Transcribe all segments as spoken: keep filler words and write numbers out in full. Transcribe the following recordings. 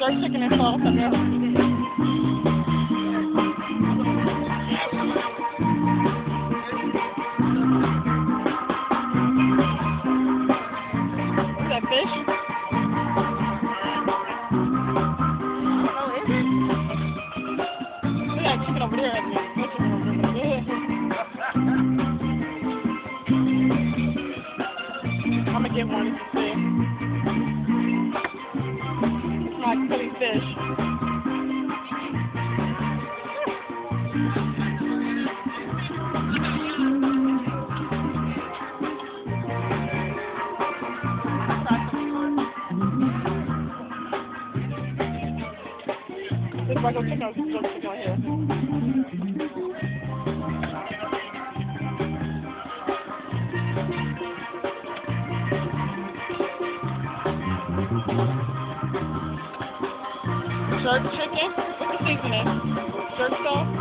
Jerk chicken and sauce, I guess. Is that fish? Oh, is it? We got chicken over there. I think. Fish over there. I'm gonna get one to see. It's like pretty fish. This regular chicken or this chicken right here? Jerk chicken? What's the seasoning? Jerk sauce?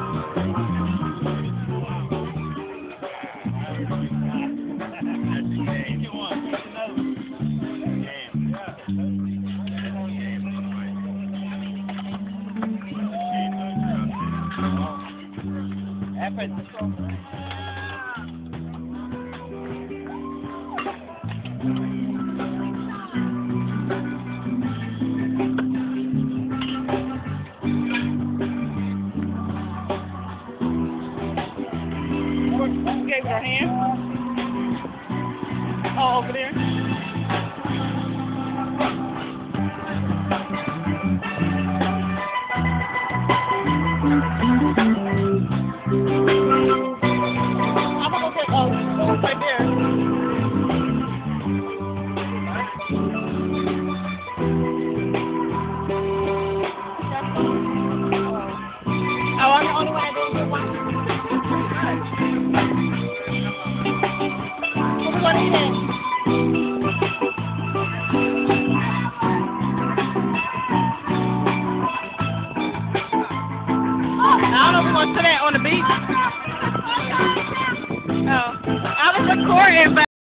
Apple.